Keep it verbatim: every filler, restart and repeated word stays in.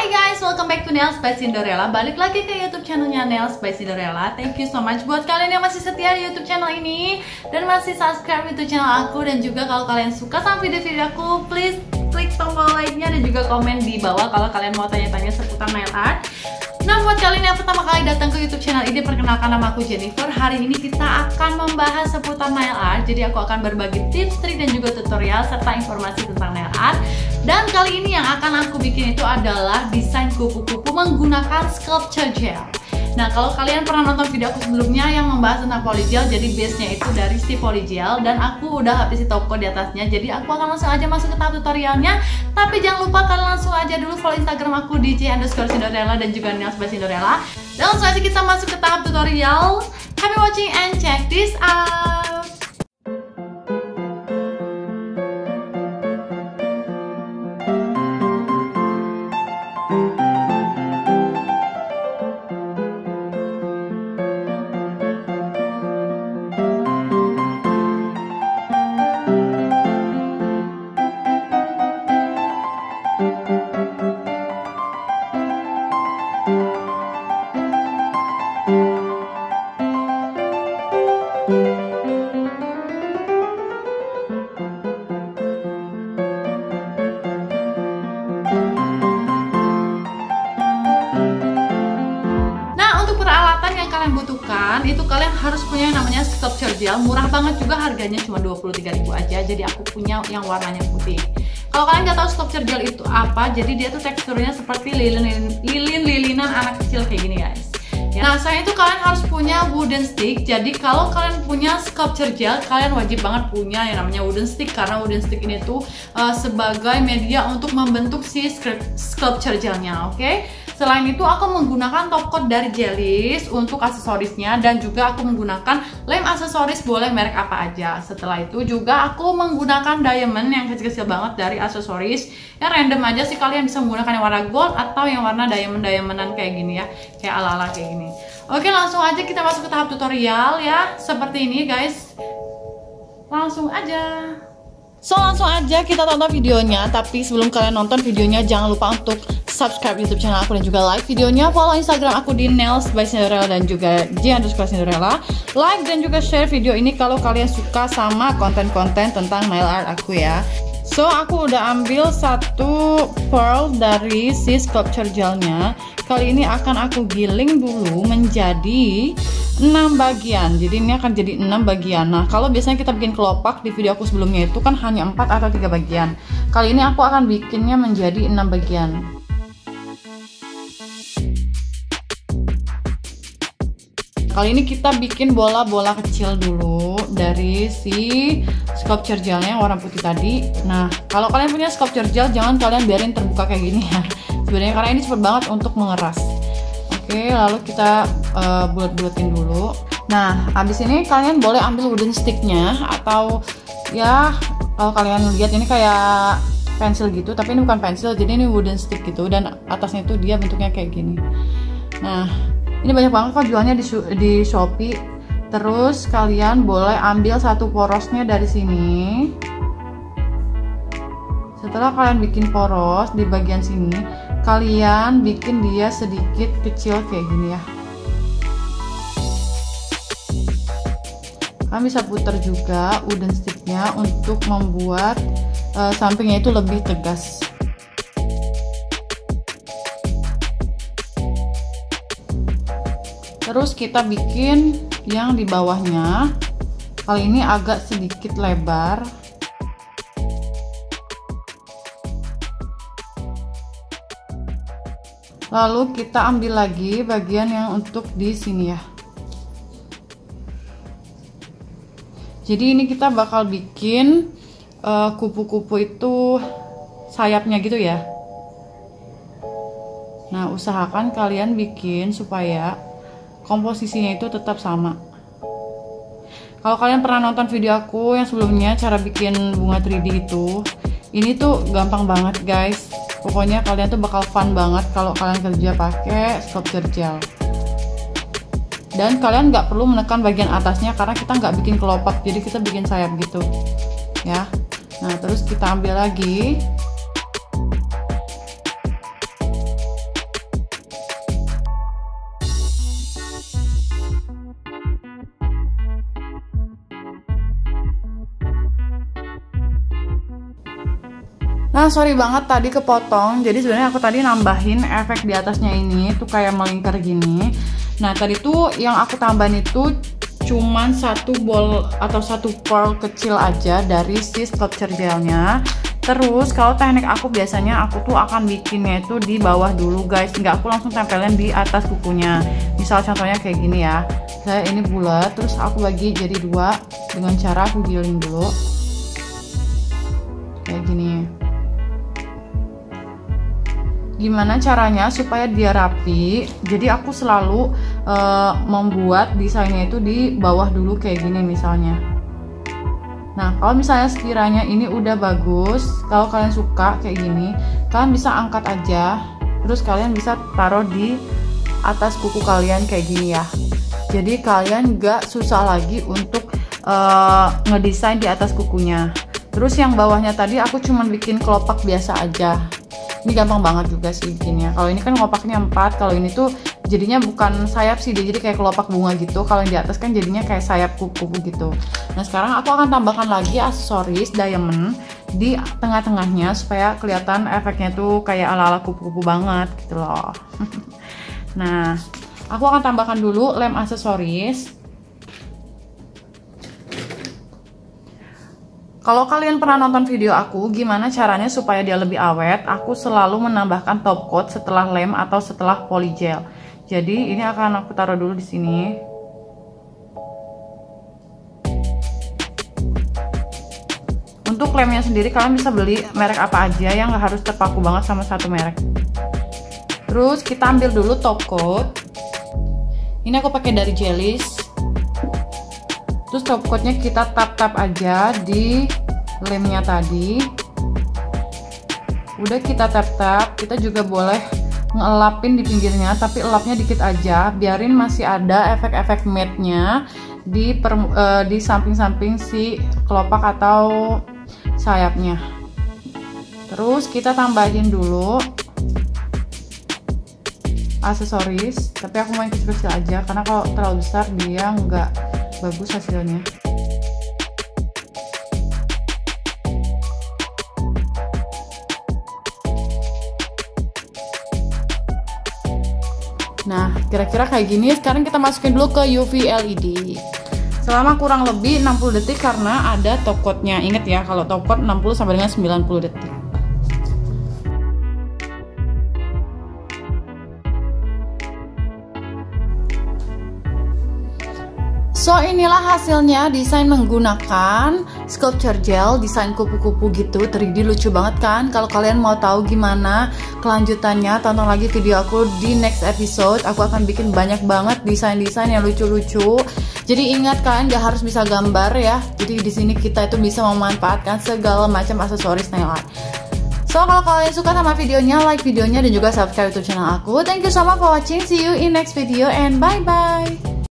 Hai guys, welcome back to Nails by Cinderella. Balik lagi ke YouTube channelnya Nails by Cinderella. Thank you so much buat kalian yang masih setia di YouTube channel ini dan masih subscribe YouTube channel aku. Dan juga kalau kalian suka sama video-video aku, please klik tombol like-nya dan juga komen di bawah kalau kalian mau tanya-tanya seputar nail art. Nah, buat kalian yang pertama kali datang ke YouTube channel ini, perkenalkan nama aku Jennifer. Hari ini kita akan membahas seputar nail art. Jadi aku akan berbagi tips, trik, dan juga tutorial serta informasi tentang nail art. Dan kali ini yang akan aku bikin itu adalah desain kupu-kupu menggunakan sculpture gel. Nah, kalau kalian pernah nonton video aku sebelumnya yang membahas tentang polygel, jadi base-nya itu dari si polygel, dan aku udah habis toko di atasnya. Jadi aku akan langsung aja masuk ke tahap tutorialnya. Tapi jangan lupa kalian langsung aja dulu follow Instagram aku di j underscore cinderella dan juga Nails by Cinderella. Dan langsung aja kita masuk ke tahap tutorial. Happy watching and check this out. Butuhkan itu kalian harus punya yang namanya sculpture gel. Murah banget juga, harganya cuma dua puluh tiga ribu aja. Jadi aku punya yang warnanya putih. Kalau kalian nggak tahu sculpture gel itu apa, jadi dia tuh teksturnya seperti lilin lilin lilinan anak kecil kayak gini guys ya. Nah, saya itu kalian harus punya wooden stick. Jadi kalau kalian punya sculpture gel, kalian wajib banget punya yang namanya wooden stick, karena wooden stick ini tuh uh, sebagai media untuk membentuk si sculpture gelnya. Oke, okay? Selain itu aku menggunakan top coat dari Jellies untuk aksesorisnya, dan juga aku menggunakan lem aksesoris boleh merek apa aja. Setelah itu juga aku menggunakan diamond yang kecil-kecil banget dari aksesoris. Yang random aja sih, kalian bisa menggunakan yang warna gold atau yang warna diamond-diamondan kayak gini ya, kayak ala-ala kayak gini. Oke, langsung aja kita masuk ke tahap tutorial ya. Seperti ini guys. Langsung aja. So langsung aja kita tonton videonya. Tapi sebelum kalian nonton videonya, jangan lupa untuk subscribe YouTube channel aku dan juga like videonya. Follow Instagram aku di Nails by Cinderella dan juga j underscore cinderella. Like dan juga share video ini kalau kalian suka sama konten-konten tentang nail art aku ya. So aku udah ambil satu pearl dari si sculpture gelnya. Kali ini akan aku giling dulu menjadi enam bagian. Jadi ini akan jadi enam bagian. Nah, kalau biasanya kita bikin kelopak di video aku sebelumnya itu kan hanya empat atau tiga bagian. Kali ini aku akan bikinnya menjadi enam bagian. Kali ini kita bikin bola-bola kecil dulu dari si sculpture gelnya yang warna putih tadi. Nah, kalau kalian punya sculpture gel, jangan kalian biarin terbuka kayak gini ya. Sebenarnya karena ini cepet banget untuk mengeras. Oke, lalu kita uh, bulat-bulatin dulu. Nah, habis ini kalian boleh ambil wooden sticknya, atau ya kalau kalian lihat ini kayak pensil gitu, tapi ini bukan pensil, jadi ini wooden stick gitu, dan atasnya itu dia bentuknya kayak gini. Nah, ini banyak banget kok jualnya di, di Shopee. Terus kalian boleh ambil satu porosnya dari sini. Setelah kalian bikin poros di bagian sini, kalian bikin dia sedikit kecil kayak gini ya. Kalian bisa putar juga wooden sticknya untuk membuat uh, sampingnya itu lebih tegas. Terus kita bikin yang di bawahnya. Kali ini agak sedikit lebar. Lalu kita ambil lagi bagian yang untuk di sini ya. Jadi ini kita bakal bikin kupu-kupu uh, itu sayapnya gitu ya. Nah, usahakan kalian bikin supaya komposisinya itu tetap sama. Kalau kalian pernah nonton video aku yang sebelumnya cara bikin bunga tiga D itu, ini tuh gampang banget guys. Pokoknya kalian tuh bakal fun banget kalau kalian kerja pakai sculpture gel. Dan kalian nggak perlu menekan bagian atasnya karena kita nggak bikin kelopak, jadi kita bikin sayap gitu ya. Nah, terus kita ambil lagi. Nah, sorry banget tadi kepotong. Jadi sebenarnya aku tadi nambahin efek di atasnya ini tuh kayak melingkar gini. Nah, tadi tuh yang aku tambahin itu cuman satu bol atau satu pearl kecil aja dari si sculpture gelnya. Terus kalau teknik aku biasanya aku tuh akan bikinnya itu di bawah dulu guys, nggak aku langsung tempelin di atas kukunya. Misal contohnya kayak gini ya, saya ini bulat, terus aku bagi jadi dua dengan cara aku giling dulu kayak gini. Gimana caranya supaya dia rapi? Jadi aku selalu uh, membuat desainnya itu di bawah dulu kayak gini misalnya. Nah, kalau misalnya sekiranya ini udah bagus, kalau kalian suka kayak gini, kalian bisa angkat aja, terus kalian bisa taruh di atas kuku kalian kayak gini ya. Jadi kalian gak susah lagi untuk uh, ngedesain di atas kukunya. Terus yang bawahnya tadi aku cuman bikin kelopak biasa aja. Ini gampang banget juga sih bikinnya. Kalau ini kan kelopaknya empat, kalau ini tuh jadinya bukan sayap sih, dia jadi kayak kelopak bunga gitu. Kalau yang di atas kan jadinya kayak sayap kupu-kupu gitu. Nah, sekarang aku akan tambahkan lagi aksesoris diamond di tengah-tengahnya supaya kelihatan efeknya tuh kayak ala-ala kupu-kupu banget gitu loh. Nah, aku akan tambahkan dulu lem aksesoris. Kalau kalian pernah nonton video aku gimana caranya supaya dia lebih awet, aku selalu menambahkan top coat setelah lem atau setelah polygel. Jadi ini akan aku taruh dulu di sini. Untuk lemnya sendiri kalian bisa beli merek apa aja yang nggak harus terpaku banget sama satu merek. Terus kita ambil dulu top coat. Ini aku pakai dari Jellies. Terus top coatnya kita tap-tap aja di lemnya tadi. Udah kita tap-tap, kita juga boleh ngelapin di pinggirnya, tapi elapnya dikit aja, biarin masih ada efek-efek matte-nya di uh, di samping-samping si kelopak atau sayapnya. Terus kita tambahin dulu aksesoris, tapi aku main kecil-kecil aja karena kalau terlalu besar dia nggak bagus hasilnya. Nah, kira-kira kayak gini. Sekarang kita masukin dulu ke U V L E D selama kurang lebih enam puluh detik karena ada top coatnya. Ingat ya, kalau top coat enam puluh sampai dengan sembilan puluh detik. So inilah hasilnya desain menggunakan sculpture gel, desain kupu-kupu gitu, tiga D lucu banget kan? Kalau kalian mau tahu gimana kelanjutannya, tonton lagi video aku di next episode. Aku akan bikin banyak banget desain-desain yang lucu-lucu. Jadi ingat, kalian gak harus bisa gambar ya. Jadi di sini kita itu bisa memanfaatkan segala macam aksesoris nail art. So kalau kalian suka sama videonya, like videonya dan juga subscribe YouTube channel aku. Thank you so much for watching. See you in next video and bye bye.